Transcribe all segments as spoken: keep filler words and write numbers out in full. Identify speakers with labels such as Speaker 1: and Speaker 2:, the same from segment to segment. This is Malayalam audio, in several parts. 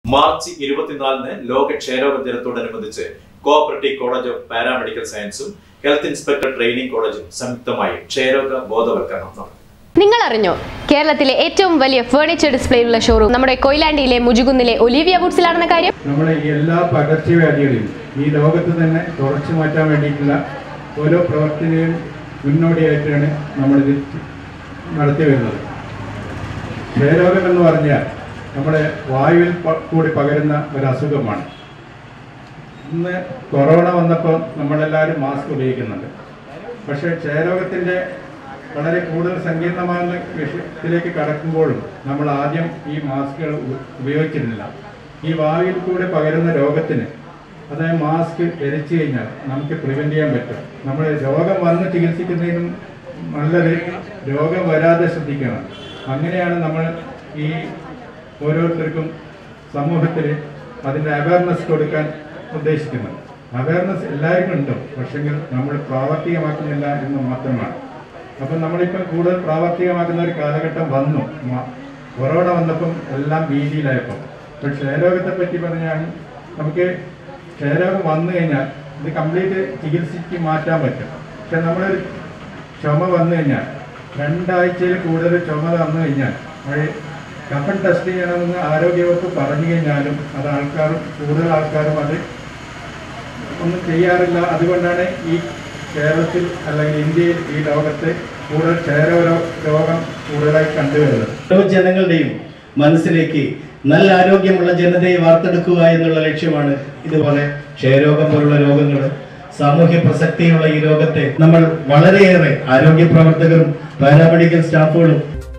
Speaker 1: മാർച്ച് ഇരുപത്തിനാലിന് ലോക ക്ഷയരോഗ ദിനത്തോടനുബന്ധിച്ച് കോഓപ്പറേറ്റീവ് കോളേജ് ഓഫ് പാരാമെഡിക്കൽ സയൻസും ഹെൽത്ത് ഇൻസ്പെക്ടർ ട്രെയിനിംഗ് കോളേജും സംയുക്തമായി ക്ഷയരോഗ ബോധവൽക്കരണം നടത്തി.
Speaker 2: നിങ്ങൾ അറിഞ്ഞോ, കേരളത്തിലെ ഏറ്റവും വലിയ ഫർണിച്ചർ ഡിസ്പ്ലേയുള്ള ഷോറൂം നമ്മുടെ കൊയിലാണ്ടിയിലെ മുജുകുന്നിലെ ഒലിവിയ വുഡ്സിലാണെന്ന കാര്യം?
Speaker 3: നമ്മുടെ എല്ലാ പകർച്ചവ്യാധികളിലും ഈ ലോകത്ത് തന്നെ തുടച്ചു മാറ്റാൻ വേണ്ടിയിട്ടുള്ള ഓരോ പ്രവർത്തനവും മുന്നോടിയായിട്ടാണ് നമ്മളിത് നടത്തി വരുന്നത്. ക്ഷയരോഗം എന്ന് പറഞ്ഞാൽ നമ്മുടെ വായുവിൽ കൂടി പകരുന്ന ഒരു അസുഖമാണ്. ഇന്ന് കൊറോണ വന്നപ്പോൾ നമ്മളെല്ലാവരും മാസ്ക് ഉപയോഗിക്കുന്നുണ്ട്. പക്ഷേ ക്ഷയരോഗത്തിൻ്റെ വളരെ കൂടുതൽ സങ്കീർണമായ വിഷയത്തിലേക്ക് കടക്കുമ്പോഴും നമ്മൾ ആദ്യം ഈ മാസ്കുകൾ ഉപയോഗിച്ചിരുന്നില്ല. ഈ വായുവിൽ കൂടെ പകരുന്ന രോഗത്തിന് അതായത് മാസ്ക് ധരിച്ചു കഴിഞ്ഞാൽ നമുക്ക് പ്രിവെൻറ്റ് ചെയ്യാൻ പറ്റും. നമ്മൾ രോഗം വന്ന് ചികിത്സിക്കുന്നതിനും നല്ലത് രോഗം വരാതെ ശ്രദ്ധിക്കണം. അങ്ങനെയാണ് നമ്മൾ ഈ ഓരോരുത്തർക്കും സമൂഹത്തിൽ അതിൻ്റെ അവയർനെസ് കൊടുക്കാൻ ഉദ്ദേശിക്കുന്നത്. അവയർനെസ് എല്ലാവർക്കും ഉണ്ടോ, പക്ഷെങ്കിൽ നമ്മൾ പ്രാവർത്തികമാക്കുന്നില്ല എന്ന് മാത്രമാണ്. അപ്പം നമ്മളിപ്പം കൂടുതൽ പ്രാവർത്തികമാക്കുന്ന ഒരു കാലഘട്ടം വന്നു. കൊറോണ വന്നപ്പം എല്ലാം ഭീതിയിലായപ്പോൾ. ഇപ്പോൾ ക്ഷയരോഗത്തെ പറ്റി പറഞ്ഞാൽ നമുക്ക് ക്ഷയരോഗം വന്നു കഴിഞ്ഞാൽ ഇത് കംപ്ലീറ്റ് ചികിത്സിച്ച് മാറ്റാൻ പറ്റും. പക്ഷെ നമ്മളൊരു ചുമ വന്നു കഴിഞ്ഞാൽ രണ്ടാഴ്ചയിൽ കൂടുതൽ ചുമ വന്നു കഴിഞ്ഞാൽ കഫൻ ടെസ്റ്റ് ചെയ്യണമെന്ന് ആരോഗ്യവകുപ്പ് പറഞ്ഞു കഴിഞ്ഞാലും അത് ആൾക്കാരും കൂടുതൽ ആൾക്കാരും അത് ഒന്നും ചെയ്യാറില്ല. അതുകൊണ്ടാണ് ഈ കേരളത്തിൽ അല്ലെങ്കിൽ ഇന്ത്യയിൽ ഈ ലോകത്ത് കൂടുതൽ ക്ഷയരോഗ രോഗം കൂടുതലായി കണ്ടുവരുന്നത്.
Speaker 4: ഓരോ ജനങ്ങളുടെയും മനസ്സിലേക്ക് നല്ല ആരോഗ്യമുള്ള ജനതയെ വാർത്തെടുക്കുക എന്നുള്ള ലക്ഷ്യമാണ് ഇതുപോലെ ക്ഷയരോഗം പോലുള്ള രോഗങ്ങൾ. സാമൂഹ്യ പ്രസക്തിയുള്ള ഈ രോഗത്തെ നമ്മൾ വളരെയേറെ ആരോഗ്യ പ്രവർത്തകരും പാരാമെഡിക്കൽ സ്റ്റാഫുകളും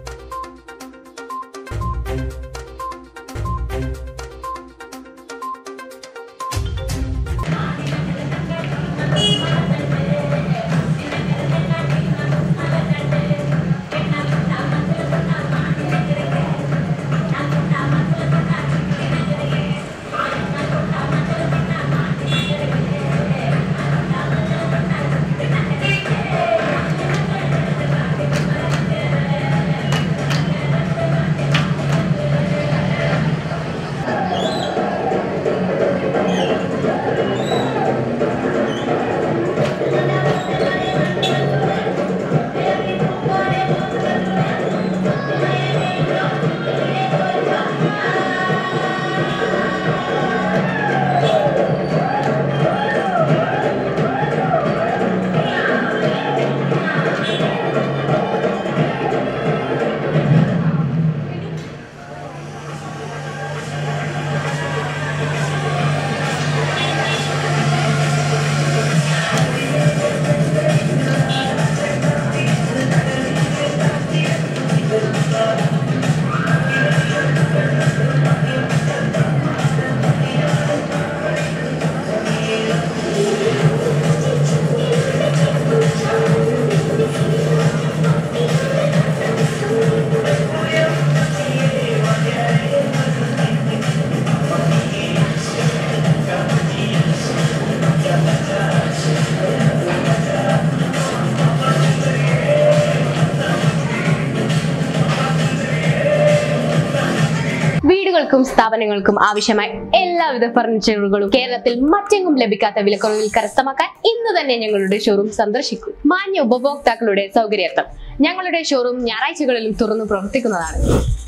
Speaker 2: വീടുകൾക്കും സ്ഥാപനങ്ങൾക്കും ആവശ്യമായ എല്ലാവിധ ഫർണിച്ചറുകളും കേരളത്തിൽ മറ്റെങ്ങും ലഭിക്കാത്ത വിലക്കുറവിൽ കരസ്ഥമാക്കാൻ ഇന്ന് തന്നെ ഞങ്ങളുടെ ഷോറൂം സന്ദർശിക്കൂ. മാന്യ ഉപഭോക്താക്കളുടെ സൗകര്യാർത്ഥം ഞങ്ങളുടെ ഷോറൂം ഞായറാഴ്ചകളിലും തുറന്നു പ്രവർത്തിക്കുന്നതാണ്.